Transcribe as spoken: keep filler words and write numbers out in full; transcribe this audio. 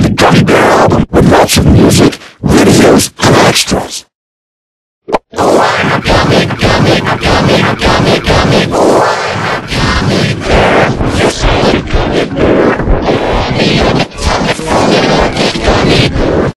Gummy Gummy Bear album with lots of music, videos, and extras. Oh, I'm a gummy, gummy, gummy, gummy, gummy, oh, I'm a gummy bear. Yes, I